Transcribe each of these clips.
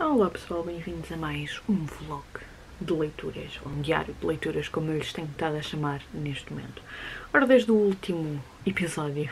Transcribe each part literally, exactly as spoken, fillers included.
Olá pessoal, bem-vindos a mais um vlog de leituras, ou um diário de leituras, como eu lhes tenho estado a chamar neste momento. Ora, desde o último episódio,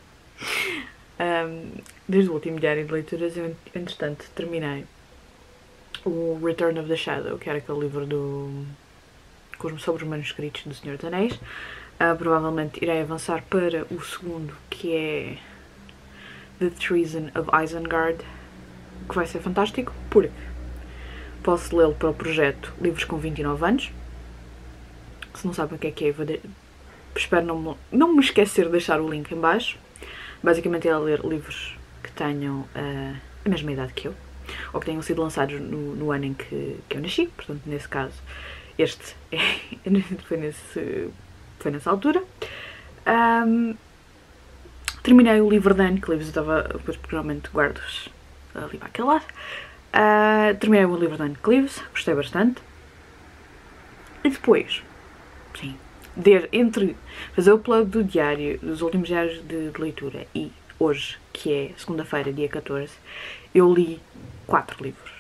um, desde o último diário de leituras, eu entretanto terminei o Return of the Shadow, que era aquele livro do, sobre os manuscritos do Senhor dos Anéis. Uh, provavelmente irei avançar para o segundo, que é The Treason of Isengard, que vai ser fantástico, porque posso lê-lo para o projeto Livros com vinte e nove anos. Se não sabem o que é que é, vou de... espero não me... não me esquecer de deixar o link em baixo. Basicamente é a ler livros que tenham uh, a mesma idade que eu, ou que tenham sido lançados no, no ano em que, que eu nasci. Portanto, nesse caso, este é... foi, nesse... foi nessa altura. Um... Terminei o livro de Anne, que livros eu estava, depois provavelmente guardo-os ali para aquele lado. Uh, terminei o livro de Anne Cleves, gostei bastante. E depois, sim, de, entre fazer o upload do diário, dos últimos diários de, de leitura, e hoje, que é segunda-feira, dia catorze, eu li quatro livros.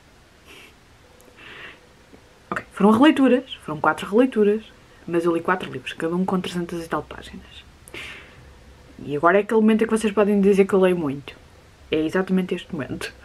Ok, foram releituras, foram quatro releituras, mas eu li quatro livros, cada um com trezentas e tal páginas. E agora é aquele momento em que vocês podem dizer que eu leio muito. É exatamente este momento.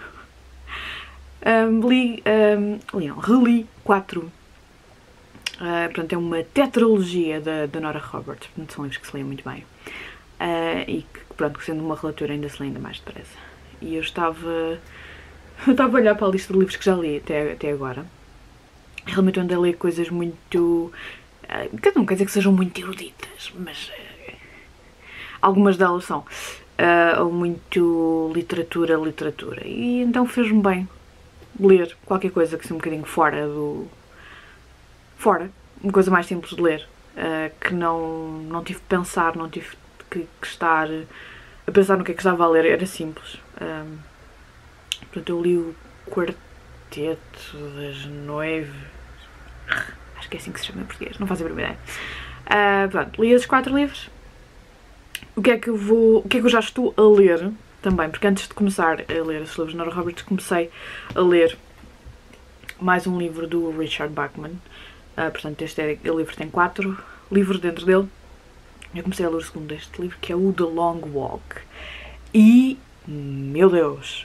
Um, li, um, li não, reli quatro. Uh, portanto, é uma tetralogia da, da Nora Roberts. Portanto, são livros que se leem muito bem. Uh, e que, pronto, sendo uma releitura ainda se lê ainda mais depressa. E eu estava... Eu estava a olhar para a lista de livros que já li até, até agora. Realmente eu ando a ler coisas muito... Uh, não quer dizer que sejam muito eruditas, mas... Uh, algumas delas são. Uh, ou muito literatura, literatura. E então fez-me bem ler qualquer coisa que seja um bocadinho fora do... Fora. Uma coisa mais simples de ler. Uh, que não, não tive de pensar, não tive que, que estar a pensar no que é que estava a ler. Era simples. Um, portanto, eu li o Quarteto das Noivas. Acho que é assim que se chama em português. Não faço a primeira ideia. Uh, pronto, li esses quatro livros. O que é que eu vou... O que é que eu já estou a ler também? Porque antes de começar a ler esses livros de Nora Roberts, comecei a ler mais um livro do Richard Bachman. Uh, portanto, este é, o livro tem quatro livros dentro dele. Eu comecei a ler o segundo deste livro, que é o The Long Walk. E... Meu Deus!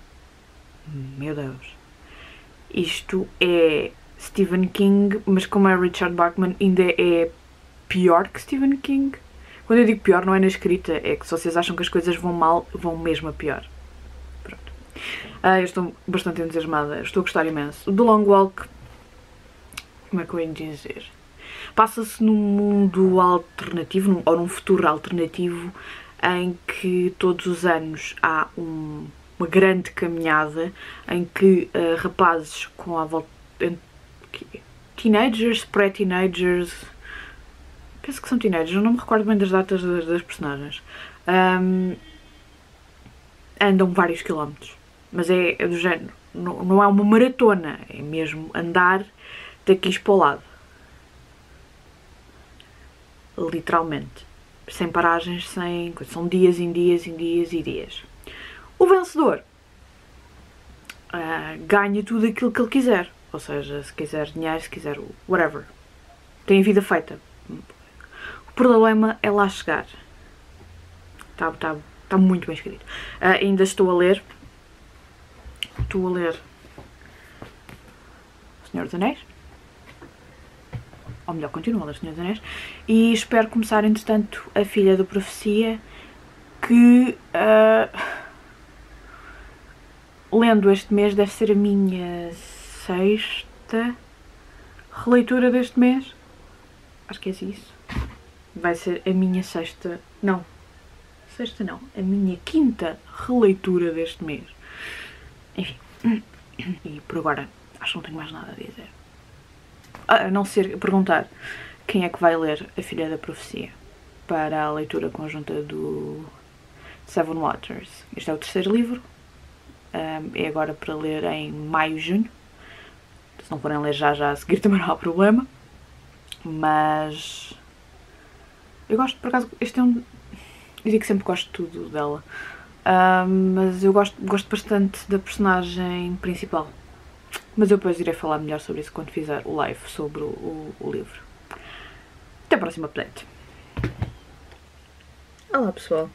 Meu Deus! Isto é Stephen King, mas como é Richard Bachman, ainda é pior que Stephen King. Quando eu digo pior, não é na escrita, é que se vocês acham que as coisas vão mal, vão mesmo a pior. Pronto. Ah, eu estou bastante entusiasmada, estou a gostar imenso. O The Long Walk, como é que eu ia dizer? Passa-se num mundo alternativo, ou num futuro alternativo, em que todos os anos há um, uma grande caminhada em que uh, rapazes com a volta... teenagers, pré-teenagers... Penso que são teenagers, eu não me recordo bem das datas das, das personagens. Um, andam vários quilómetros. Mas é, é do género. Não, não é uma maratona. É mesmo andar daqui para o lado. Literalmente. Sem paragens, sem... São dias em dias em dias e dias. O vencedor uh, ganha tudo aquilo que ele quiser. Ou seja, se quiser dinheiro, se quiser whatever. Tem a vida feita. O problema é lá chegar. Está tá, tá muito bem escrito. Uh, ainda estou a ler. Estou a ler Senhor dos Anéis. Ou melhor, continuo a ler Senhor dos Anéis. E espero começar, entretanto, A Filha da Profecia. Que, uh, lendo este mês, deve ser a minha sexta releitura deste mês. Acho que é isso. Vai ser a minha sexta... Não. Sexta não. A minha quinta releitura deste mês. Enfim. E por agora, acho que não tenho mais nada a dizer. A não ser perguntar quem é que vai ler A Filha da Profecia para a leitura conjunta do Seven Waters. Este é o terceiro livro. Um, é agora para ler em maio, junho. Se não forem ler já, já a seguir também não há problema. Mas... eu gosto, por acaso, este é um... eu digo que sempre gosto de tudo dela. Uh, mas eu gosto, gosto bastante da personagem principal. Mas eu depois irei falar melhor sobre isso quando fizer o live sobre o, o, o livro. Até a próxima update. Olá pessoal.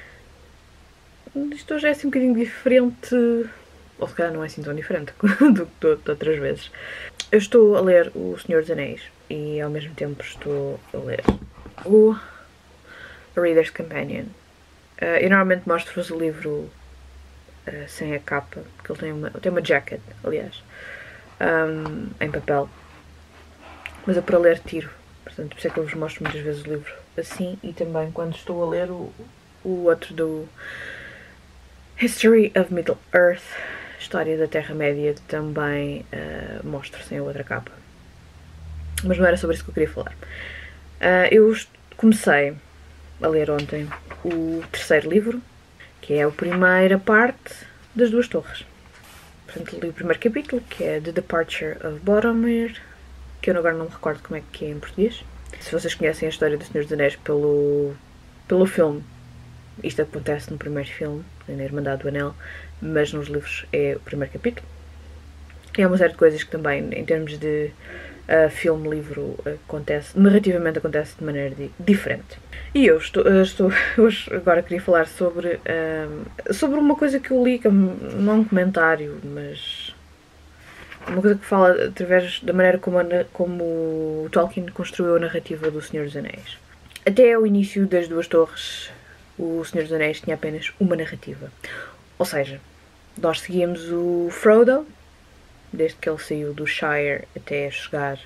Isto hoje é assim um bocadinho diferente, ou se calhar não é assim tão diferente do que de outras vezes. Eu estou a ler O Senhor dos Anéis e ao mesmo tempo estou a ler o Reader's Companion. Uh, eu normalmente mostro-vos o livro uh, sem a capa, porque ele tem uma, tem uma jacket, aliás, um, em papel. Mas eu para ler tiro, portanto por isso é que eu vos mostro muitas vezes o livro assim, e também quando estou a ler o, o outro do History of Middle Earth, História da Terra-média, também uh, mostro sem a outra capa. Mas não era sobre isso que eu queria falar. Uh, eu comecei a ler ontem o terceiro livro, que é a primeira parte das Duas Torres. Portanto, li o primeiro capítulo, que é The Departure of Boromir, que eu agora não me recordo como é que é em português. Se vocês conhecem a história do Senhor dos Anéis pelo, pelo filme, isto acontece no primeiro filme, na Irmandade do Anel, mas nos livros é o primeiro capítulo. E há uma série de coisas que também, em termos de uh, filme, livro, acontece, narrativamente acontece de maneira di diferente. E eu estou, estou hoje agora queria falar sobre, uh, sobre uma coisa que eu li, que não é um comentário, mas uma coisa que fala através da maneira como, a, como o Tolkien construiu a narrativa do Senhor dos Anéis. Até o início das Duas Torres, o Senhor dos Anéis tinha apenas uma narrativa. Ou seja, nós seguíamos o Frodo, desde que ele saiu do Shire até chegar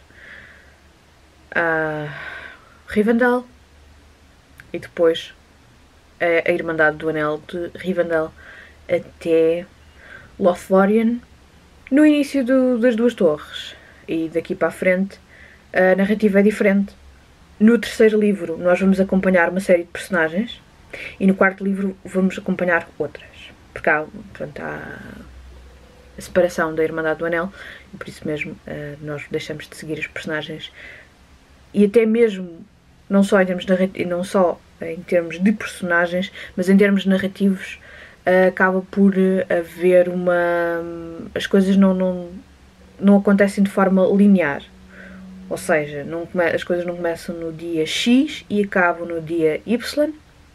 a Rivendell, e depois a, a Irmandade do Anel de Rivendell até Lothlórien, no início do, das Duas Torres. E daqui para a frente a narrativa é diferente. No terceiro livro nós vamos acompanhar uma série de personagens e no quarto livro vamos acompanhar outras. Porque há, portanto, há a separação da Irmandade do Anel e por isso mesmo uh, nós deixamos de seguir os personagens, e até mesmo não só em termos, não só em termos de personagens, mas em termos narrativos uh, acaba por haver uma... as coisas não, não, não acontecem de forma linear. Ou seja, não come... as coisas não começam no dia X e acabam no dia Y.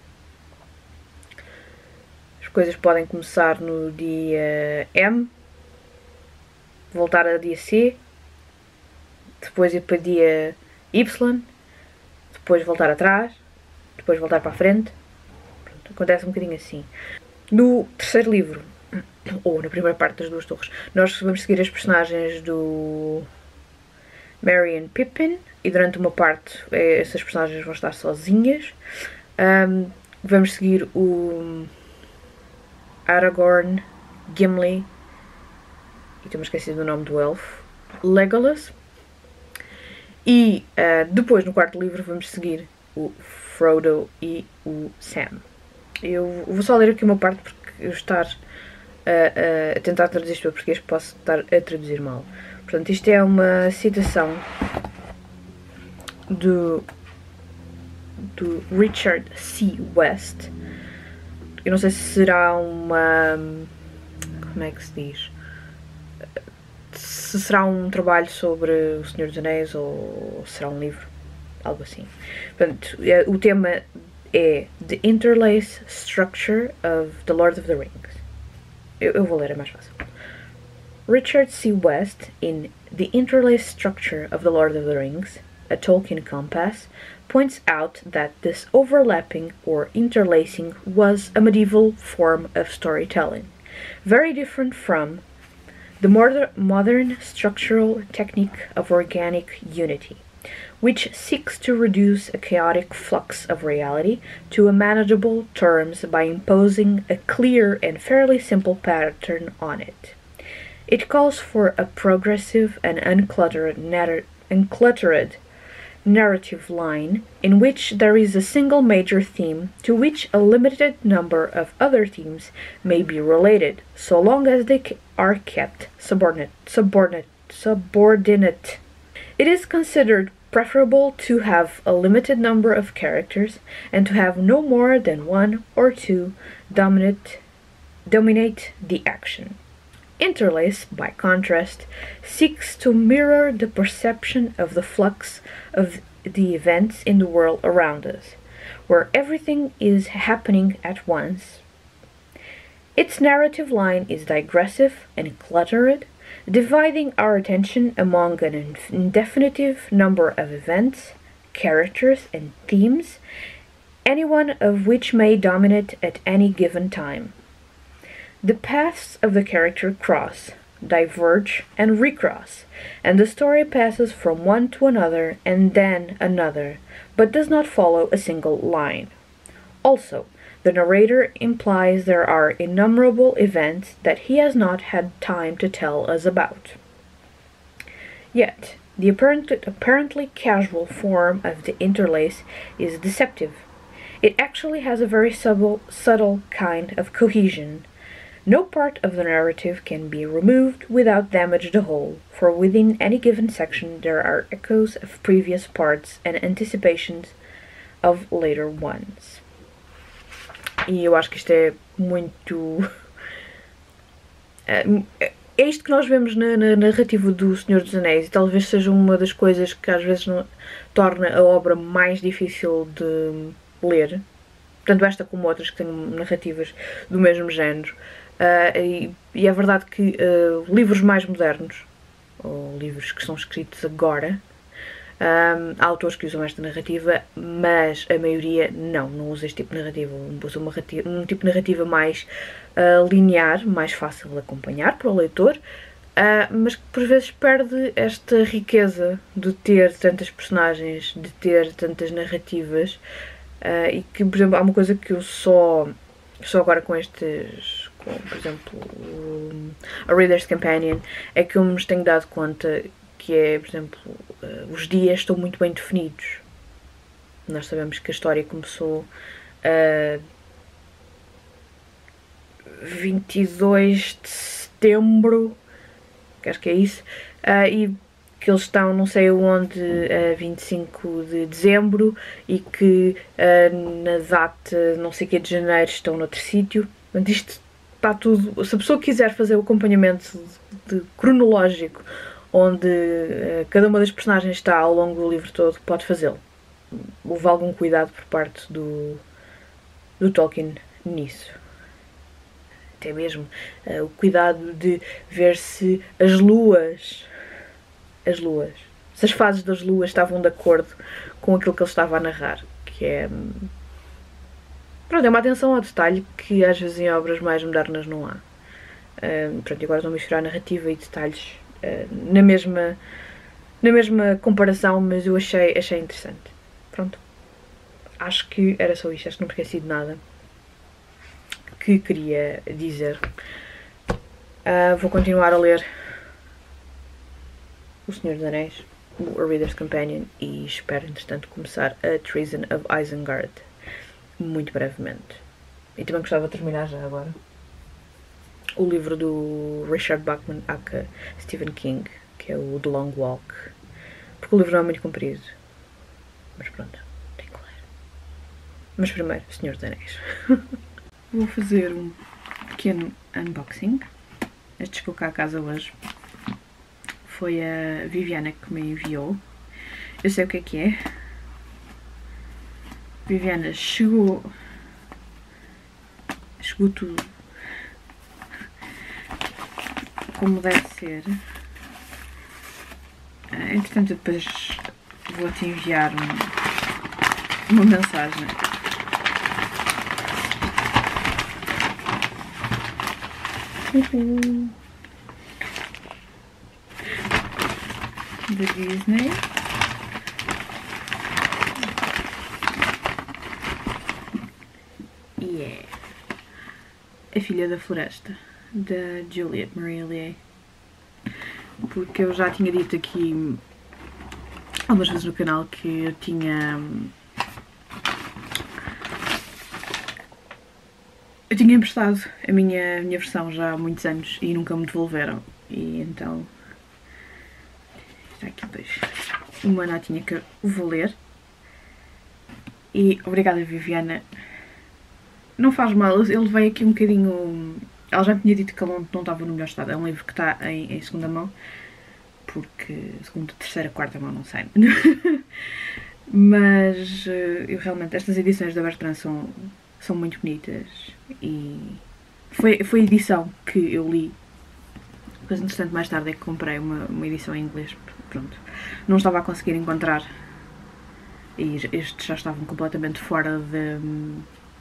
As coisas podem começar no dia M, voltar a dia C, depois ir para dia Y, depois voltar atrás, depois voltar para a frente. Pronto, acontece um bocadinho assim. No terceiro livro, ou na primeira parte das Duas Torres, nós vamos seguir as personagens do Merry e Pippin, e durante uma parte essas personagens vão estar sozinhas. Um, vamos seguir o Aragorn, Gimli, e estou-me esquecido do nome do elfo, Legolas. E uh, depois, no quarto livro, vamos seguir o Frodo e o Sam. Eu vou só ler aqui uma parte porque eu estar uh, uh, a tentar traduzir isto para português posso estar a traduzir mal. Portanto, isto é uma citação do, do Richard C. West. Eu não sei se será uma... como é que se diz? Se será um trabalho sobre o Senhor dos Anéis ou será um livro, algo assim. Portanto, o tema é The Interlace Structure of The Lord of the Rings. Eu, eu vou ler, é mais fácil. Richard C. West, in The Interlace Structure of The Lord of the Rings, a Tolkien Compass, points out that this overlapping or interlacing was a medieval form of storytelling, very different from the more modern structural technique of organic unity, which seeks to reduce a chaotic flux of reality to a manageable terms by imposing a clear and fairly simple pattern on it. It calls for a progressive and uncluttered, narr uncluttered narrative line in which there is a single major theme to which a limited number of other themes may be related, so long as they are kept subordinate. subordinate, subordinate. It is considered preferable to have a limited number of characters and to have no more than one or two dominant dominate the action. Interlace, by contrast, seeks to mirror the perception of the flux of the events in the world around us, where everything is happening at once. Its narrative line is digressive and cluttered, dividing our attention among an indefinite number of events, characters, and themes, any one of which may dominate at any given time. The paths of the character cross, diverge, and recross, and the story passes from one to another and then another, but does not follow a single line. Also, the narrator implies there are innumerable events that he has not had time to tell us about. Yet, the apparent, apparently casual form of the interlace is deceptive. It actually has a very subtle, subtle kind of cohesion. No part of the narrative can be removed without damage the whole, for within any given section there are echoes of previous parts and anticipations of later ones. E eu acho que isto é muito... É isto que nós vemos na, na narrativa do Senhor dos Anéis, e talvez seja uma das coisas que às vezes não, torna a obra mais difícil de ler, tanto esta como outras que têm narrativas do mesmo género. Uh, e, e é verdade que uh, livros mais modernos, ou livros que são escritos agora, um, há autores que usam esta narrativa, mas a maioria não, não usa este tipo de narrativa. Usa uma, um tipo de narrativa mais uh, linear, mais fácil de acompanhar para o leitor, uh, mas que por vezes perde esta riqueza de ter tantas personagens, de ter tantas narrativas, uh, e que, por exemplo, há uma coisa que eu só, só agora com estes... por exemplo, a Reader's Companion, é que eu me tenho dado conta que é, por exemplo, uh, os dias estão muito bem definidos. Nós sabemos que a história começou a uh, vinte e dois de setembro, que acho que é isso, uh, e que eles estão não sei onde a uh, vinte e cinco de dezembro e que uh, na data não sei que de janeiro estão noutro sítio. Portanto, isto está tudo, se a pessoa quiser fazer o acompanhamento de, de, cronológico onde uh, cada uma das personagens está ao longo do livro todo, pode fazê-lo. Houve algum cuidado por parte do, do Tolkien nisso. Até mesmo uh, o cuidado de ver se as luas, as luas, se as fases das luas estavam de acordo com aquilo que ele estava a narrar, que é... Pronto, é uma atenção ao detalhe que às vezes em obras mais modernas não há. Uh, pronto, agora estou a misturar narrativa e detalhes uh, na, mesma, na mesma comparação, mas eu achei, achei interessante. Pronto, acho que era só isto, acho que não me esqueci de nada que queria dizer. Uh, vou continuar a ler O Senhor dos Anéis, o A Reader's Companion, e espero, entretanto, começar a Treason of Isengard muito brevemente. E também gostava de terminar já agora o livro do Richard Bachman aka Stephen King, que é o The Long Walk, porque o livro não é muito comprido, mas pronto, tenho que ler. Mas primeiro, Senhor dos Anéis. Vou fazer um pequeno unboxing. Este chegou cá a casa hoje. Foi a Viviana que me enviou. Eu sei o que é que é. Viviana, chegou, chegou tudo como deve ser. Entretanto, eu depois vou-te enviar um, uma mensagem. Uhum. Da Disney. E é A Filha da Floresta, da Juliette Marie. Porque eu já tinha dito aqui algumas vezes no canal que eu tinha eu tinha emprestado a minha, a minha versão já há muitos anos e nunca me devolveram, e então está aqui depois uma notinha que eu vou ler. E obrigada, Viviana. Não faz mal, ele veio aqui um bocadinho ela já me tinha dito que ele não, não estava no melhor estado. É um livro que está em, em segunda mão, porque segunda, terceira, quarta mão, não sei. Mas eu realmente, estas edições da Bertrand são, são muito bonitas e foi, foi a edição que eu li. Depois, entretanto, mais tarde é que comprei uma, uma edição em inglês. Pronto, não estava a conseguir encontrar e estes já estavam completamente fora de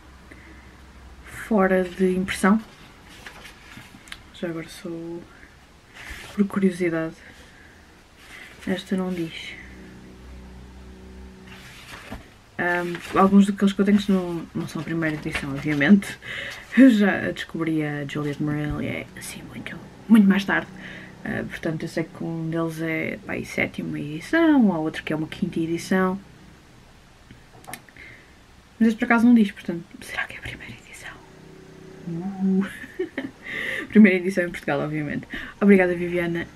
fora de impressão. Já agora sou por curiosidade. Esta não diz. Um, alguns daqueles que eu tenho não, não são a primeira edição, obviamente. Eu já descobri a Juliette Morel e é assim muito, muito mais tarde. Uh, portanto, eu sei que um deles é pá, a sétima edição, há outro que é uma quinta edição. Mas este por acaso não diz, portanto, será que é a primeira edição? Uh. Primeira edição em Portugal, obviamente. Obrigada, Viviana.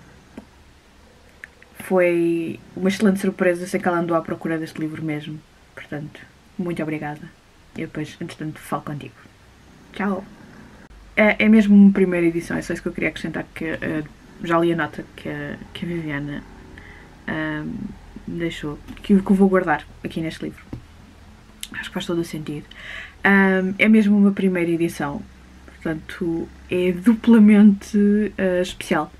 Foi uma excelente surpresa, sei que ela andou à procura deste livro mesmo. Portanto, muito obrigada. E depois, entretanto, falo contigo. Tchau! É, é mesmo uma primeira edição, é só isso que eu queria acrescentar, que uh, já li a nota que a, que a Viviana uh, me deixou, que eu, que eu vou guardar aqui neste livro. Acho que faz todo o sentido. Um, é mesmo uma primeira edição, portanto, é duplamente uh, especial.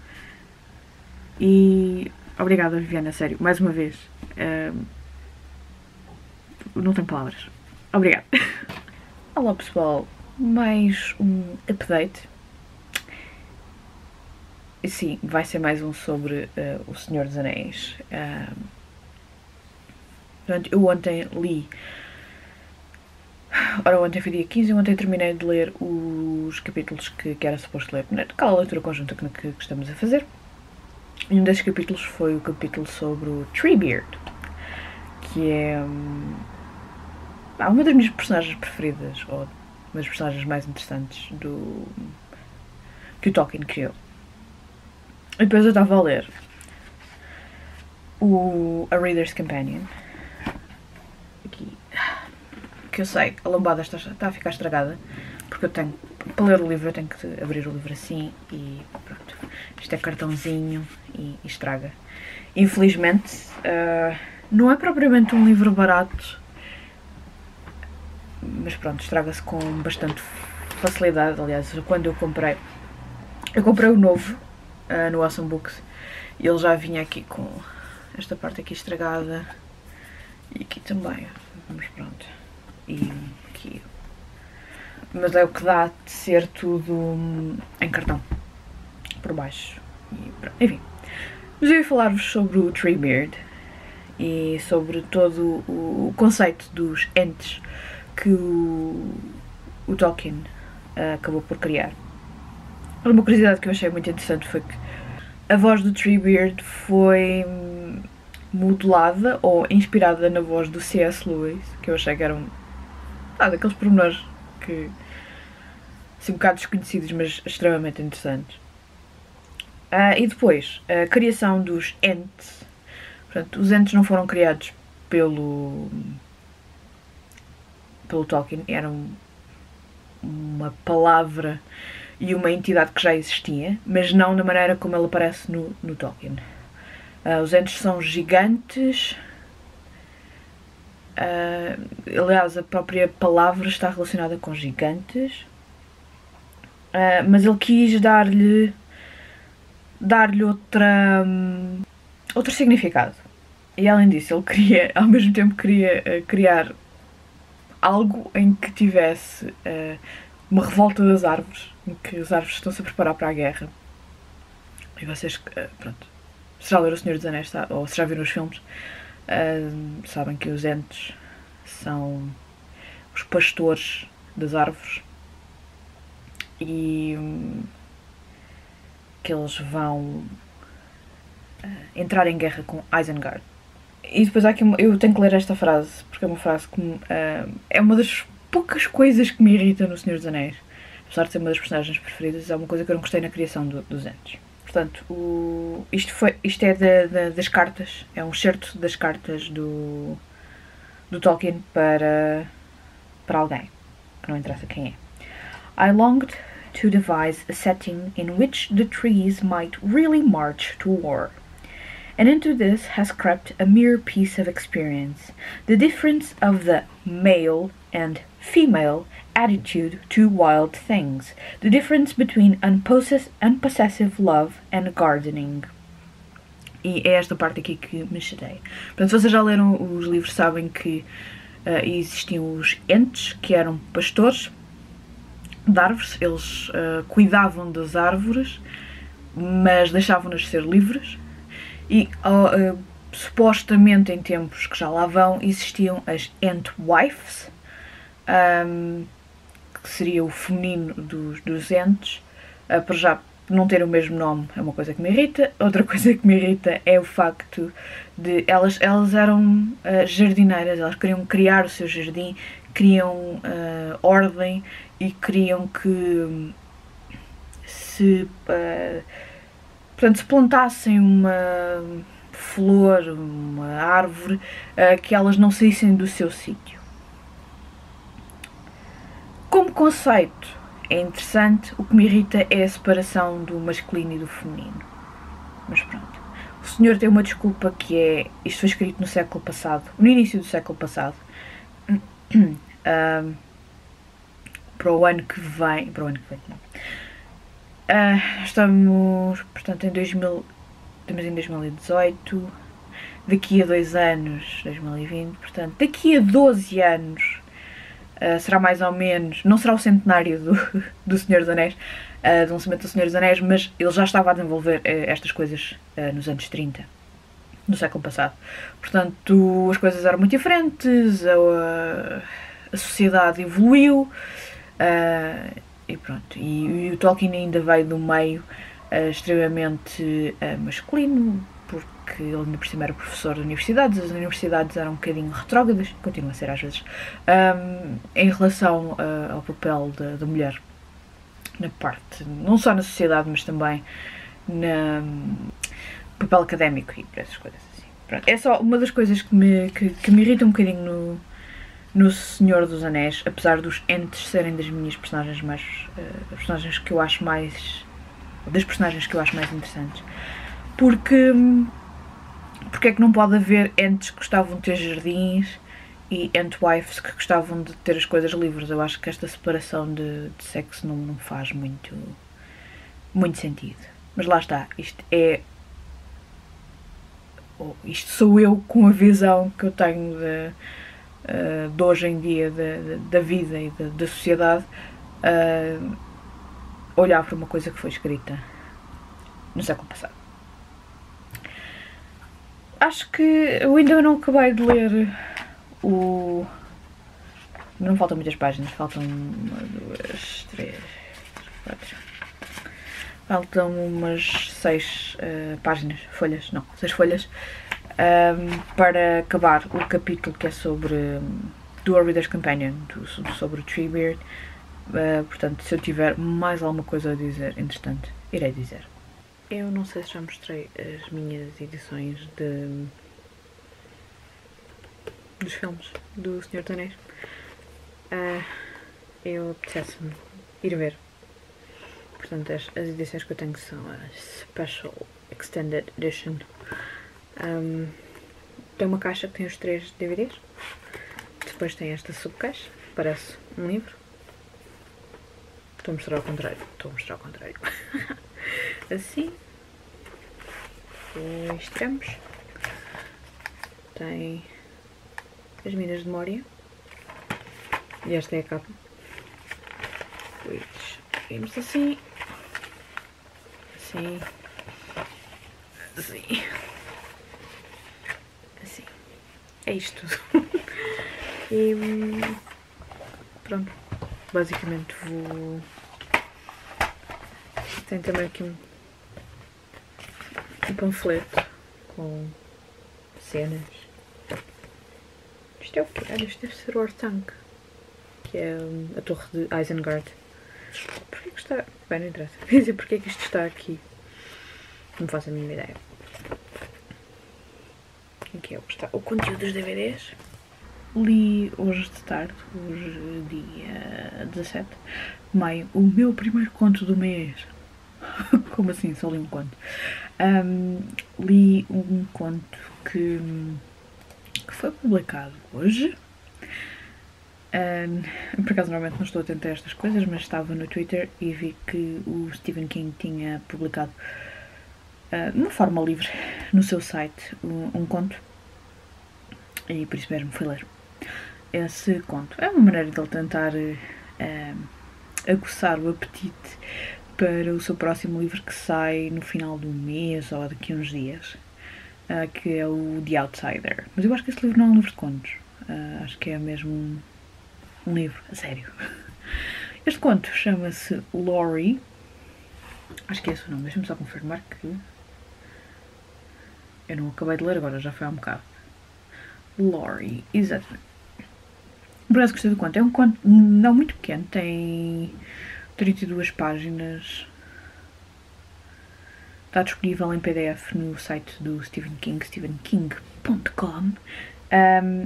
E obrigada, Viviana, sério, mais uma vez. Um, não tenho palavras. Obrigada. Olá, pessoal. Mais um update. Sim, vai ser mais um sobre uh, O Senhor dos Anéis. Uh, portanto, eu ontem li... Ora, ontem foi dia quinze e ontem terminei de ler os capítulos que, que era suposto ler. Naquela leitura conjunta que, que, que estamos a fazer. E um desses capítulos foi o capítulo sobre o Treebeard, que é um, uma das minhas personagens preferidas, ou uma das personagens mais interessantes do que o Tolkien criou. E depois eu estava a ler o A Reader's Companion, aqui, que eu sei, a lombada está, está a ficar estragada, porque eu tenho, para ler o livro eu tenho que abrir o livro assim e pronto, isto é cartãozinho e, e estraga. Infelizmente, uh, não é propriamente um livro barato, mas pronto, estraga-se com bastante facilidade. Aliás, quando eu comprei, eu comprei o novo uh, no Awesome Books e ele já vinha aqui com esta parte aqui estragada e aqui também, mas pronto, e aqui, mas é o que dá de ser tudo em cartão por baixo e pronto, enfim. Mas eu ia falar-vos sobre o Treebeard e sobre todo o conceito dos entes que o, o Tolkien uh, acabou por criar. Uma curiosidade que eu achei muito interessante foi que a voz do Treebeard foi modelada ou inspirada na voz do C S Lewis, que eu achei que eram ah, daqueles pormenores que assim, um bocado desconhecidos, mas extremamente interessantes. Uh, e depois, a criação dos ents. Portanto, os ents não foram criados pelo pelo Tolkien, eram uma palavra e uma entidade que já existia, mas não da maneira como ela aparece no, no Tolkien. Uh, os ents são gigantes. Uh, aliás, a própria palavra está relacionada com gigantes. Uh, mas ele quis dar-lhe dar-lhe outra um, outro significado. E além disso, ele queria, ao mesmo tempo queria uh, criar algo em que tivesse uh, uma revolta das árvores, em que as árvores estão-se a preparar para a guerra. E vocês, uh, pronto, se já leram O Senhor dos Anéis, ou se já viram os filmes, uh, sabem que os ents são os pastores das árvores e um, que eles vão uh, entrar em guerra com Isengard. E depois há aqui uma, eu tenho que ler esta frase, porque é uma frase que uh, é uma das poucas coisas que me irrita no Senhor dos Anéis. Apesar de ser uma das personagens preferidas, é uma coisa que eu não gostei na criação do, dos ents. Portanto, o, isto, foi, isto é da, da, das cartas, é um excerto das cartas do, do Tolkien para, para alguém, que não interessa quem é. I longed to devise a setting in which the trees might really march to war. And into this has crept a mere piece of experience, the difference of the male and female attitude to wild things, the difference between unpossess unpossessive love and gardening. E é esta parte aqui que me chatei. Portanto, se vocês já leram os livros, sabem que uh, existiam os entes, que eram pastores de árvores. Eles uh, cuidavam das árvores, mas deixavam-nas ser livres. E uh, uh, supostamente em tempos que já lá vão existiam as Entwives, um, que seria o feminino dos, dos entes. Uh, para já não ter o mesmo nome é uma coisa que me irrita. Outra coisa que me irrita é o facto de elas, elas eram uh, jardineiras, elas queriam criar o seu jardim, queriam uh, ordem e queriam que se... Uh, Portanto, se plantassem uma flor, uma árvore, uh, que elas não saíssem do seu sítio. Como conceito é interessante, o que me irrita é a separação do masculino e do feminino. Mas pronto. O senhor tem uma desculpa que é... Isto foi escrito no século passado, no início do século passado. Uh, para o ano que vem... Para o ano que vem, não. Uh, estamos, portanto, em dois mil, estamos em dois mil e dezoito, daqui a dois anos, dois mil e vinte, portanto, daqui a doze anos, uh, será mais ou menos, não será o centenário do, do Senhor dos Anéis, uh, do lançamento do Senhor dos Anéis, mas ele já estava a desenvolver uh, estas coisas uh, nos anos trinta, no século passado. Portanto, as coisas eram muito diferentes, a, a sociedade evoluiu, uh, E pronto, e, e o Tolkien ainda veio do meio uh, extremamente uh, masculino, porque ele ainda por cima era professor de universidades, as universidades eram um bocadinho retrógradas, continuam a ser às vezes, um, em relação uh, ao papel da, da mulher na parte, não só na sociedade, mas também no papel académico e essas coisas assim. Pronto, é só uma das coisas que me, que, que me irrita um bocadinho no... no Senhor dos Anéis, apesar dos entes serem das minhas personagens mais... Uh, personagens que eu acho mais... das personagens que eu acho mais interessantes. Porque... porque é que não pode haver entes que gostavam de ter jardins e Entwives que gostavam de ter as coisas livres? Eu acho que esta separação de, de sexo não, não faz muito... muito sentido. Mas lá está, isto é... Oh, isto sou eu com a visão que eu tenho de... Uh, de hoje em dia da, da vida e da, da sociedade, uh, olhar para uma coisa que foi escrita no século passado. Acho que eu ainda não acabei de ler o... Não faltam muitas páginas, faltam uma, duas, três, quatro... Faltam umas seis uh, páginas, folhas, não, seis folhas, Um, para acabar o capítulo que é sobre um, do A Reader's Companion, do, sobre o Treebeard. Uh, portanto, se eu tiver mais alguma coisa a dizer, entretanto, irei dizer. Eu não sei se já mostrei as minhas edições de, dos filmes do Senhor dos Anéis. Uh, eu apetece-me ir ver. Portanto, as, as edições que eu tenho são a Special Extended Edition. Um, tem uma caixa que tem os três D V Ds. Depois tem esta subcaixa, parece um livro. Estou a mostrar ao contrário. Estou a mostrar ao contrário. Assim. O estiramos. Tem as minas de Moria. E esta é a capa. Depois vimos assim. Assim. Assim. Assim. É isto tudo. E pronto. Basicamente vou... Tem também aqui um, um panfleto com cenas. Isto é o quê? Olha, isto deve ser o Orthanc, que é a torre de Isengard. Porquê que está... Bem, não interessa. Quer dizer, porquê que isto está aqui? Não faço a mínima ideia. Aqui é o que está o conteúdo dos D V Ds. li hoje de tarde, hoje dia dezassete de maio, o meu primeiro conto do mês. Como assim? Só li um conto. Um, li um conto que, que foi publicado hoje. Um, por acaso normalmente não estou atenta a estas coisas, mas estava no Twitter e vi que o Stephen King tinha publicado uh, de uma forma livre no seu site um, um conto, e por isso mesmo fui ler esse conto. É uma maneira de ele tentar uh, aguçar o apetite para o seu próximo livro que sai no final do mês ou daqui a uns dias, uh, que é o The Outsider. Mas eu acho que esse livro não é um livro de contos, uh, acho que é mesmo um, um livro a sério. Este conto chama-se Laurie, acho que é esse o nome, deixa-me só confirmar que eu não acabei de ler agora, já foi há um bocado. Laurie, exatamente. Por acaso gostei do conto, é um conto não muito pequeno, tem trinta e duas páginas. Está disponível em P D F no site do Stephen King, stephen king ponto com. Um,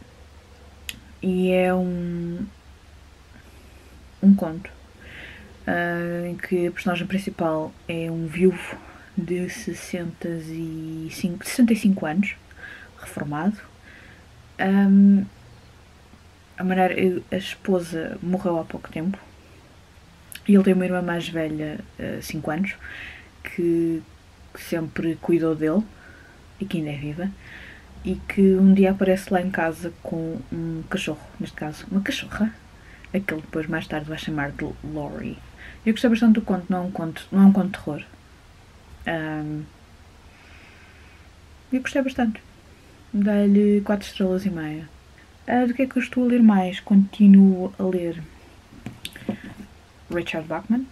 e é um, um conto uh, em que a personagem principal é um viúvo de sessenta e cinco, sessenta e cinco anos, reformado. Um, a, maneira, a esposa morreu há pouco tempo e ele tem uma irmã mais velha, cinco anos, que sempre cuidou dele e que ainda é viva, e que um dia aparece lá em casa com um cachorro, neste caso uma cachorra, a que ele depois mais tarde vai chamar de Laurie. Eu gostei bastante do conto, não é um conto, não é um conto de terror. Um, eu gostei bastante. Dei-lhe quatro estrelas e meia. Uh, do que é que eu estou a ler mais? Continuo a ler Richard Bachman.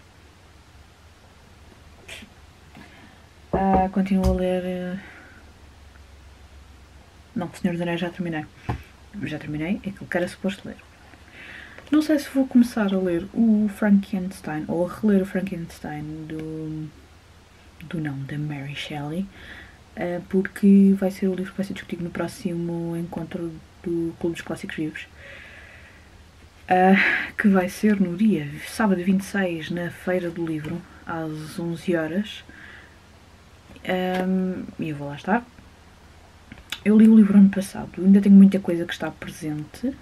Uh, continuo a ler... Uh... Não, Senhor dos Anéis já terminei. Já terminei aquilo que era suposto ler. Não sei se vou começar a ler o Frankenstein, ou a reler o Frankenstein do... do não, da Mary Shelley, uh, porque vai ser o livro que vai ser discutido no próximo encontro do Clube dos Clássicos Vivos, uh, que vai ser no dia sábado vinte e seis, na Feira do Livro, às onze horas. Um, e eu vou lá estar. Eu li o livro ano passado, ainda tenho muita coisa que está presente,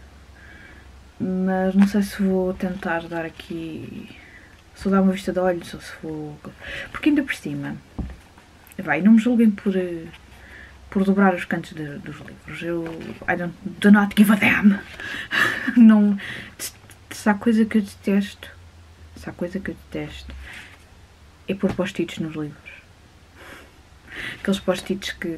mas não sei se vou tentar dar aqui, se vou dar uma vista de olhos ou se vou... Porque ainda por cima, vai, não me julguem por, por dobrar os cantos de, dos livros, eu I don't, do not give a damn. Não, se há coisa que eu detesto, se há coisa que eu detesto, é pôr post-its nos livros. Aqueles post-its que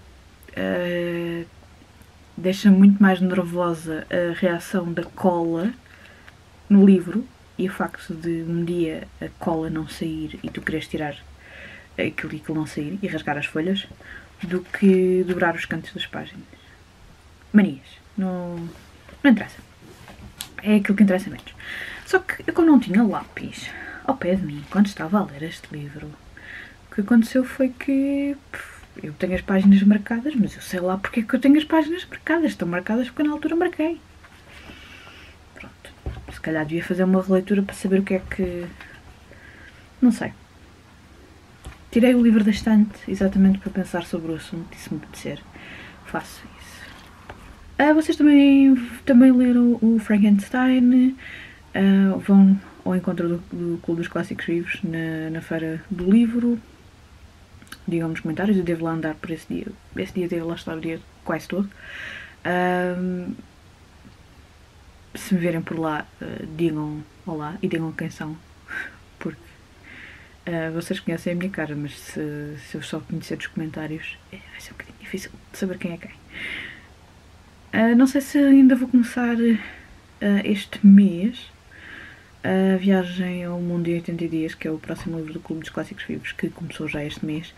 uh, deixam muito mais nervosa a reação da cola no livro e o facto de um dia a cola não sair e tu queres tirar aquilo e aquilo não sair e rasgar as folhas, do que dobrar os cantos das páginas. Manias. Não, não interessa. É aquilo que interessa menos. Só que eu, como não tinha lápis ao pé de mim quando estava a ler este livro, o que aconteceu foi que pff, eu tenho as páginas marcadas, mas eu sei lá porque é que eu tenho as páginas marcadas. Estão marcadas porque eu na altura marquei. Pronto. Se calhar devia fazer uma releitura para saber o que é que... Não sei. Tirei o livro da estante exatamente para pensar sobre o assunto e se me apetecer, faço isso. Ah, vocês também, também leram o Frankenstein, ah, vão ao encontro do, do Clube dos Clássicos Vivos na, na Feira do Livro. Digam nos comentários, eu devo lá andar por esse dia. Esse dia devo lá estar o dia quase todo. Um, se me verem por lá, uh, digam olá e digam quem são, porque uh, vocês conhecem a minha cara, mas se, se eu só conhecer dos comentários, é, vai ser um bocadinho difícil de saber quem é quem. Uh, não sei se ainda vou começar uh, este mês a viagem ao mundo em oitenta dias, que é o próximo livro do Clube dos Clássicos Vivos, que começou já este mês.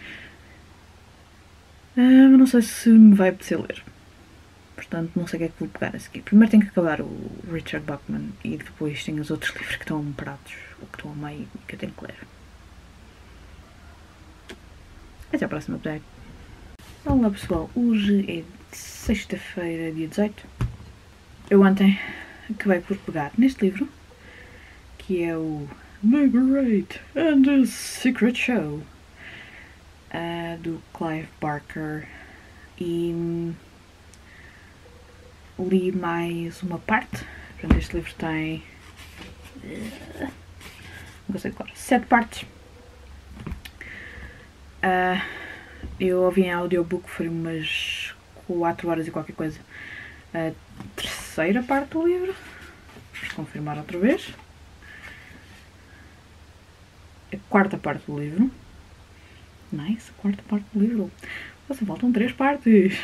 Uh, não sei se me vai apetecer ler. Portanto, não sei o que é que vou pegar a seguir. Primeiro tenho que acabar o Richard Bachman e depois tenho os outros livros que estão parados, ou que estão a meio e que eu tenho que ler. Até à próxima update. Olá pessoal, hoje é sexta-feira, dia dezoito. Eu ontem acabei por pegar neste livro, que é o Margaret and the Secret Show, uh, do Clive Barker, e hum, li mais uma parte. Portanto, este livro tem uh, não sei qual, sete partes. Uh, eu ouvi em audiobook, foi umas quatro horas e qualquer coisa. A terceira parte do livro. Vamos confirmar outra vez. A quarta parte do livro. Nice, a quarta parte do livro. Nossa, faltam três partes.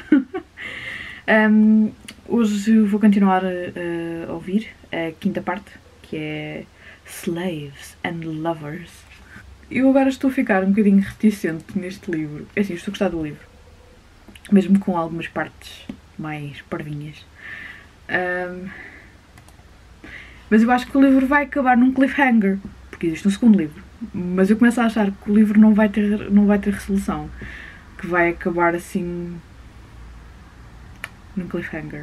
um, hoje vou continuar a, a ouvir a quinta parte, que é Slaves and Lovers. Eu agora estou a ficar um bocadinho reticente neste livro. É assim, estou a gostar do livro. Mesmo com algumas partes mais parvinhas. Um, mas eu acho que o livro vai acabar num cliffhanger. Porque existe um segundo livro. Mas eu começo a achar que o livro não vai ter, não vai ter resolução. Que vai acabar assim num cliffhanger.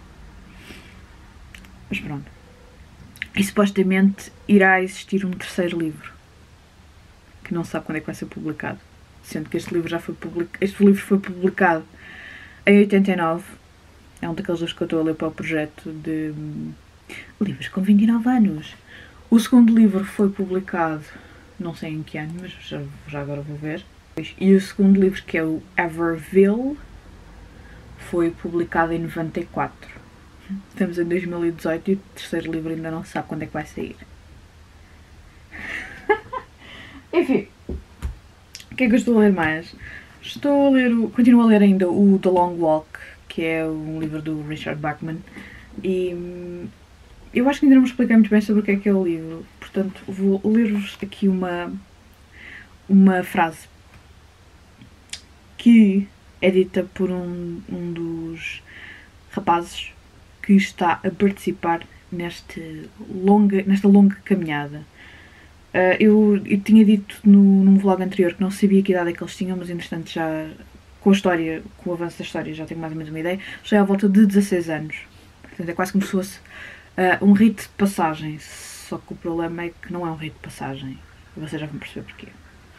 Mas pronto. E supostamente irá existir um terceiro livro. Que não se sabe quando é que vai ser publicado. Sendo que este livro já foi publicado. Este livro foi publicado em oitenta e nove. É um daqueles livros que eu estou a ler para o projeto de hum, livros com vinte e nove anos. O segundo livro foi publicado, não sei em que ano, mas já, já agora vou ver. E o segundo livro, que é o Everville, foi publicado em noventa e quatro. Estamos em dois mil e dezoito e o terceiro livro ainda não se sabe quando é que vai sair. Enfim, o que é que eu estou a ler mais? Estou a ler, o, continuo a ler ainda o The Long Walk, que é um livro do Richard Bachman, e hum, eu acho que ainda não me expliquei muito bem sobre o que é que é o livro, portanto vou ler-vos aqui uma, uma frase que é dita por um, um dos rapazes que está a participar neste longa, nesta longa caminhada. Uh, eu, eu tinha dito no, num vlog anterior que não sabia que idade é que eles tinham, mas entretanto já, com a história, com o avanço da história, já tenho mais ou menos uma ideia, já é à volta de dezasseis anos. Portanto é quase como se fosse uh, um rito de passagem, só que o problema é que não é um rito de passagem. E vocês já vão perceber porquê.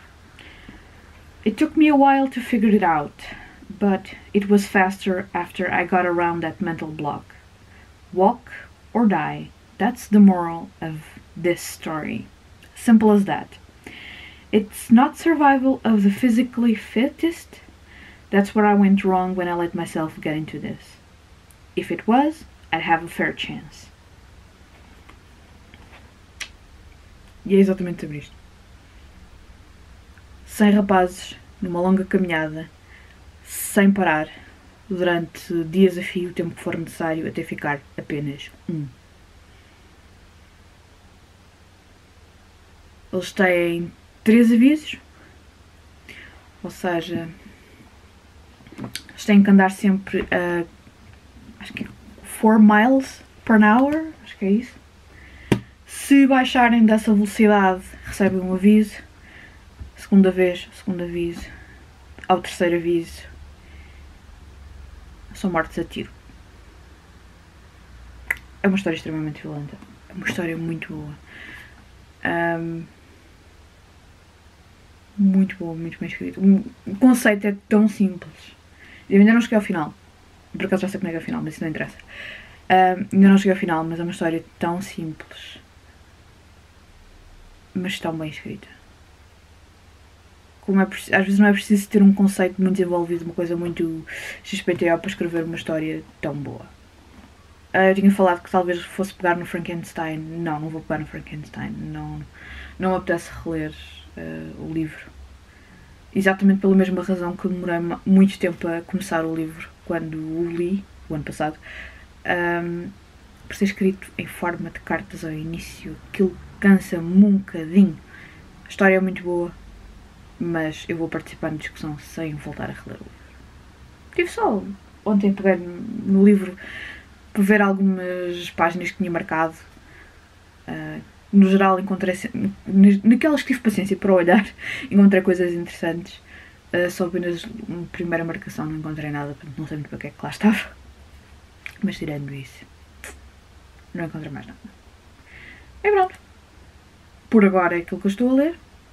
It took me a while to figure it out, but it was faster after I got around that mental block. Walk or die, that's the moral of this story. Simple as that. It's not survival of the physically fittest. That's where I went wrong when I let myself get into this. If it was, I'd have a fair chance. E é exatamente sobre isto. cem rapazes numa longa caminhada, sem parar, durante dias a fio, o tempo que for necessário, até ficar apenas um. Eles têm três avisos, ou seja, eles têm que andar sempre a, acho que é four miles per hour, acho que é isso. Se baixarem dessa velocidade, recebem um aviso, segunda vez, segundo aviso, ao terceiro aviso, são mortos a tiro. É uma história extremamente violenta, é uma história muito boa. Um, muito boa, muito bem escrito. O conceito é tão simples. Eu ainda não cheguei ao final. Por acaso já sei como é que é o final, mas isso não interessa. Um, ainda não cheguei ao final, mas é uma história tão simples, mas tão bem escrita. Como é, às vezes não é preciso ter um conceito muito desenvolvido, uma coisa muito X P T O para escrever uma história tão boa. Uh, eu tinha falado que talvez fosse pegar no Frankenstein. Não, não vou pegar no Frankenstein. Não, não me apetece reler uh, o livro. Exatamente pela mesma razão que eu demorei muito tempo a começar o livro quando o li, o ano passado. Um, por ser escrito em forma de cartas ao início, aquilo cansa-me um bocadinho. A história é muito boa, mas eu vou participar na discussão sem voltar a reler o livro. Tive só ontem peguei no livro para ver algumas páginas que tinha marcado. Uh, no geral encontrei, naquelas que tive paciência para olhar, encontrei coisas interessantes. Uh, só apenas uma primeira marcação não encontrei nada, portanto não sei muito para que é que lá estava. Mas tirando isso, não encontrei mais nada. E pronto. Por agora é aquilo que eu estou a ler.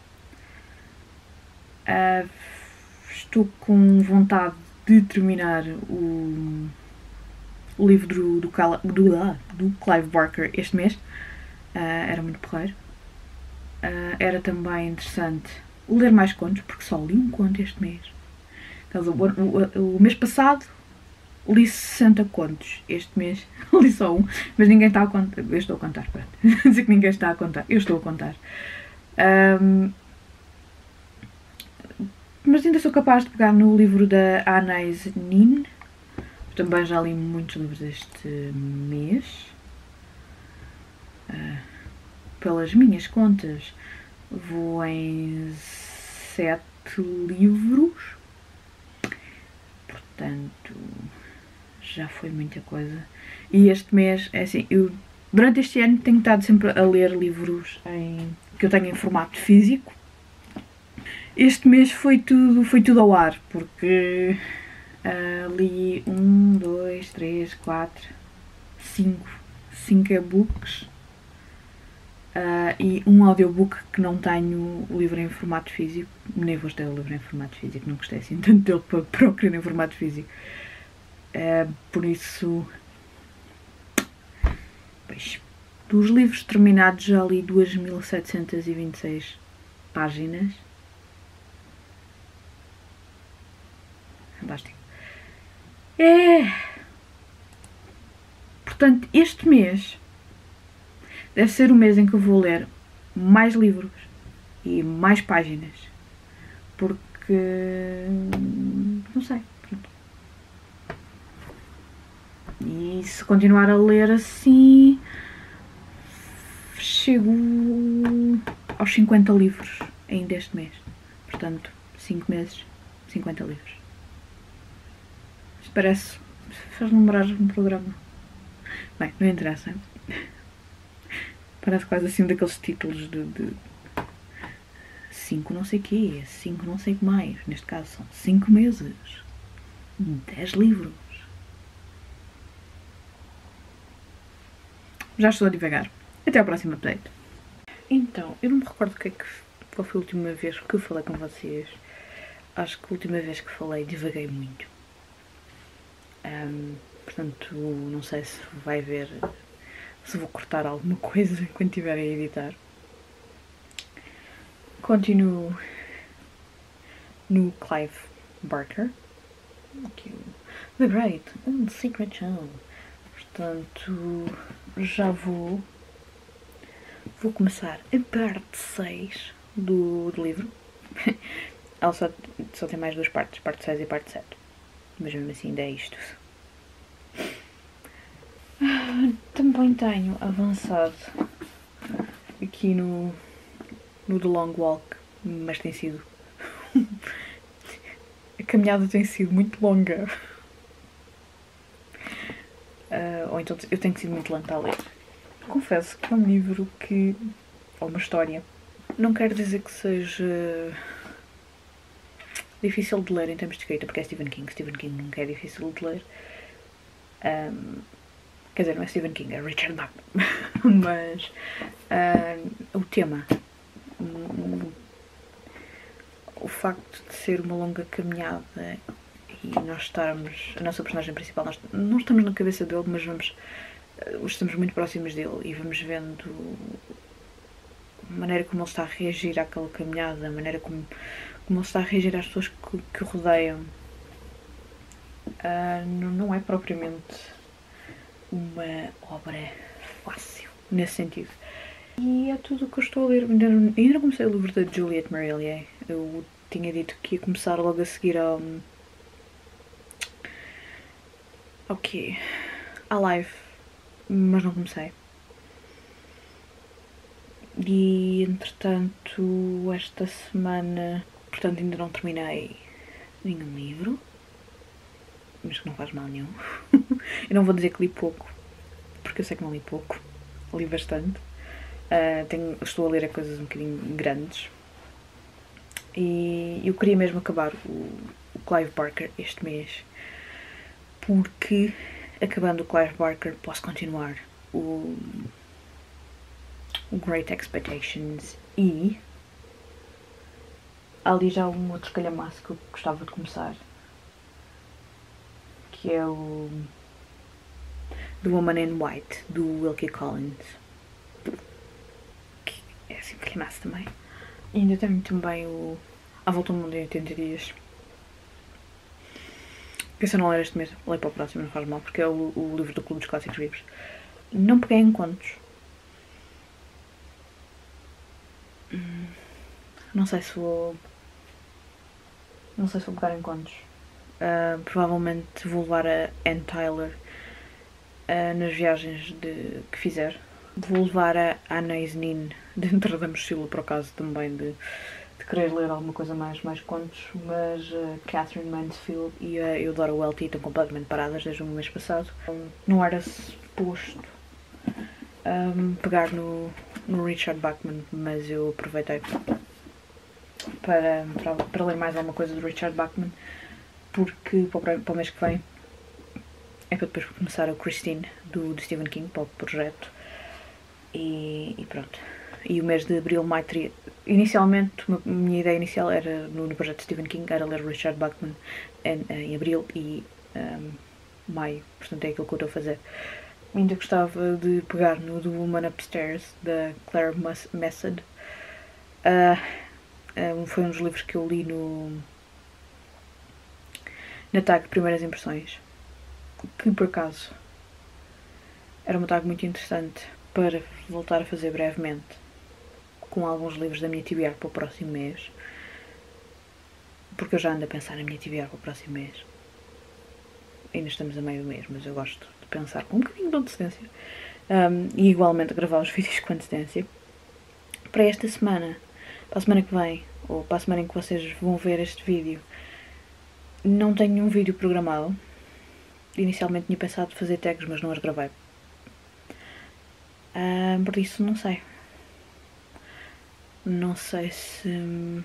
Uh, estou com vontade de terminar o, o livro do, do, do, do Clive Barker este mês. Uh, era muito porreiro. Uh, era também interessante ler mais contos, porque só li um conto este mês. Então, o, o, o mês passado li sessenta contos. Este mês li só um, mas ninguém está a contar. Eu estou a contar, pronto. Dizer que ninguém está a contar. Eu estou a contar. Um, mas ainda sou capaz de pegar no livro da Anais Nin. Também já li muitos livros este mês. Uh, pelas minhas contas, vou em sete livros. Portanto, já foi muita coisa. E este mês, é assim, eu durante este ano tenho estado sempre a ler livros em, que eu tenho em formato físico. Este mês foi tudo, foi tudo ao ar, porque uh, li um, dois, três, quatro, cinco, cinco e-books uh, e um audiobook que não tenho o livro em formato físico. Nem vou ter o livro em formato físico, não gostei assim tanto dele para, para o querer em formato físico. Uh, por isso, pois, dos livros terminados já li duas mil setecentas e vinte e seis páginas. Fantástico. É. Portanto, este mês deve ser o mês em que eu vou ler mais livros e mais páginas. Porque não sei. Pronto. E se continuar a ler assim, chego aos cinquenta livros ainda este mês. Portanto, cinco meses, cinquenta livros. Isto parece... faz lembrar um programa. Bem, não interessa. Parece quase assim daqueles títulos de... de cinco não sei quê, cinco não sei o que mais. Neste caso são cinco meses, dez livros. Já estou a divagar. Até ao próximo update. Então, eu não me recordo o que é que, qual foi a última vez que eu falei com vocês. Acho que a última vez que falei divaguei muito. Um, portanto, não sei se vai ver, se vou cortar alguma coisa quando estiver a editar. Continuo no Clive Barker. Aqui, The Great and Secret Show. Portanto, já vou vou começar a parte seis do, do livro. Ela só, só tem mais duas partes, parte seis e parte sete. Mas mesmo assim ainda é isto. Também tenho avançado aqui no, no The Long Walk, mas tem sido... a caminhada tem sido muito longa. Uh, ou então eu tenho sido muito lenta a ler. Confesso que é um livro que... ou uma história. Não quero dizer que seja difícil de ler em termos de escrita, porque é Stephen King. Stephen King nunca é difícil de ler. Um, quer dizer, não é Stephen King, é Richard Bachman. Mas um, o tema, um, o facto de ser uma longa caminhada e nós estarmos, a nossa personagem principal, nós não estamos na cabeça dele, mas vamos, estamos muito próximos dele e vamos vendo a maneira como ele está a reagir àquela caminhada, a maneira como, como ele está a reagir às pessoas que, que o rodeiam. Uh, não, não é propriamente uma obra fácil, nesse sentido. E é tudo o que eu estou a ler. Ainda não, ainda não comecei o livro da Juliette Marillier. Eu tinha dito que ia começar logo a seguir ao... ao quê? À live. Mas não comecei. E, entretanto, esta semana... Portanto, ainda não terminei nenhum livro. Mas que não faz mal nenhum. Eu não vou dizer que li pouco, porque eu sei que não li pouco. Li bastante. Uh, tenho, estou a ler a coisas um bocadinho grandes. E eu queria mesmo acabar o, o Clive Barker este mês, porque acabando o Clive Barker posso continuar o, o Great Expectations e há ali já um outro calhamaço que eu gostava de começar, que é o The Woman in White, do Wilkie Collins, que é assim um calhamaço também. E ainda tenho também o A Volta ao Mundo em oitenta dias, que se eu não ler este mês, leio para o próximo, não faz mal, porque é o, o livro do Clube dos Clássicos Vivos. Não peguei em contos. Hum, não sei se vou... Não sei se vou pegar em contos. Uh, provavelmente vou levar a Anne Tyler uh, nas viagens de, que fizer. Vou levar a Anais Nin dentro da mochila, por acaso também de, de querer ler alguma coisa mais, mais contos, mas uh, Catherine Mansfield e a Eudora Welty estão completamente paradas desde o mês passado. Um, não era suposto um, pegar no, no Richard Bachman, mas eu aproveitei para, para, para ler mais alguma coisa do Richard Bachman, porque para o, para o mês que vem é para depois começar o Christine do, do Stephen King, para o projeto. E, e pronto. E o mês de abril, maio, teria... Inicialmente, a minha ideia inicial era, no, no projeto de Stephen King, era ler Richard Bachman em, em abril e um, maio. Portanto, é aquilo que eu estou a fazer. Ainda gostava de pegar no The Woman Upstairs, da Claire Messed. Uh, um, foi um dos livros que eu li no... na tag Primeiras Impressões. Que, por acaso, era uma tag muito interessante para voltar a fazer brevemente, com alguns livros da minha T B R para o próximo mês, porque eu já ando a pensar na minha T B R para o próximo mês. Ainda estamos a meio do mês, mas eu gosto de pensar com um bocadinho de antecedência, um, e igualmente gravar os vídeos com antecedência. Para esta semana, para a semana que vem, ou para a semana em que vocês vão ver este vídeo, não tenho nenhum vídeo programado. Inicialmente tinha pensado fazer tags, mas não as gravei. Uh, por isso não sei. Não sei se...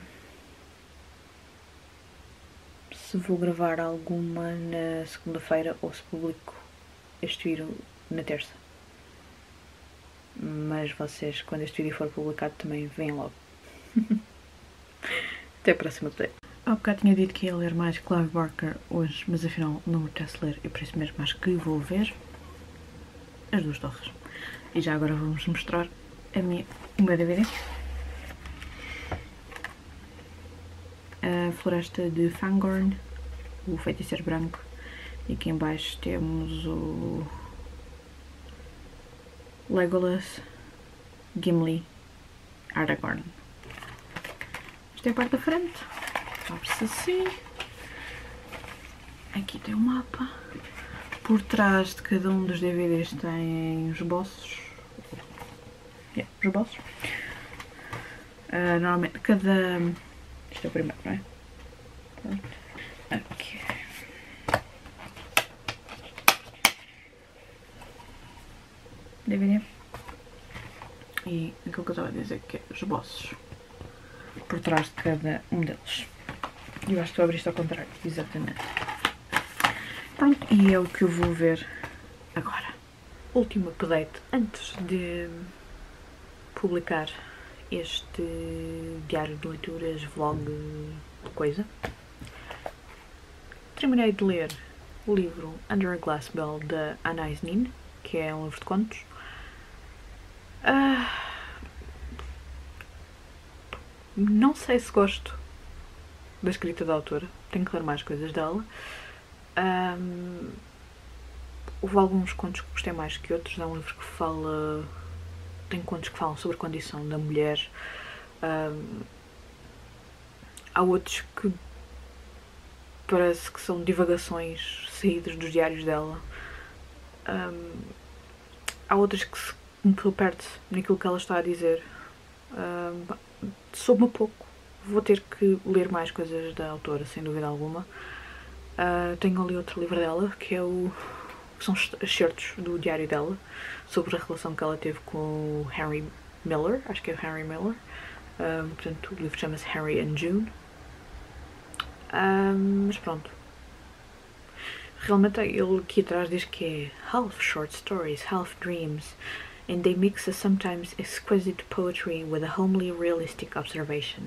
se vou gravar alguma na segunda-feira ou se publico este vídeo na terça. Mas vocês, quando este vídeo for publicado, também vêm logo. Até a próxima update. Há bocado tinha dito que ia ler mais Clive Barker hoje, mas afinal não me apetece ler e por isso mesmo acho que vou ver As Duas Torres. E já agora vamos mostrar a minha, o meu D V D. A Floresta de Fangorn, o Feiticeiro Branco. E aqui em baixo temos o Legolas, Gimli, Aragorn. Esta é a parte da frente. Abre-se assim. Aqui tem o mapa. Por trás de cada um dos D V Ds tem os bolsos. Yeah, os bolsos. Uh, normalmente cada... Isto é o primeiro, não é? Pronto. Aqui. D V D. E aquilo que eu estava a dizer que é os bolsos. Por trás de cada um deles. E eu acho que estou a abrir isto ao contrário. Exatamente. Pronto, e é o que eu vou ver agora. Último update antes de publicar este diário de leituras, vlog, coisa. Terminei de ler o livro Under a Glass Bell da Anais Nin, que é um livro de contos. Uh, não sei se gosto da escrita da autora, tenho que ler mais coisas dela. Um, houve alguns contos que gostei mais que outros. É um livro que fala... tem contos que falam sobre a condição da mulher. Um, há outros que parece que são divagações saídas dos diários dela. Um, há outras que se me perde naquilo que ela está a dizer. Um, soube-me pouco. Vou ter que ler mais coisas da autora, sem dúvida alguma. Uh, tenho ali outro livro dela, que é o... são excertos do diário dela, sobre a relação que ela teve com o Henry Miller, acho que é o Henry Miller. Um, portanto, o livro chama-se Harry and June. Um, mas pronto. realmente ele aqui atrás diz que é half short stories, half dreams, and they mix a sometimes exquisite poetry with a homely realistic observation.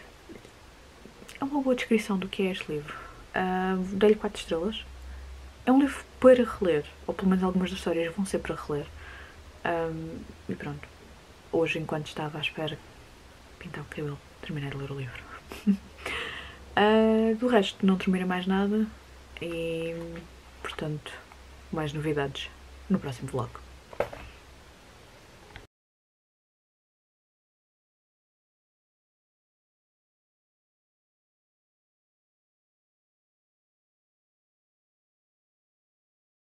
É uma boa descrição do que é este livro. Uh, Dei-lhe quatro estrelas. É um livro para reler, ou pelo menos algumas das histórias vão ser para reler. Um, e pronto. Hoje, enquanto estava à espera pintar o cabelo, terminei de ler o livro. uh, do resto, não termina mais nada e, portanto, mais novidades no próximo vlog.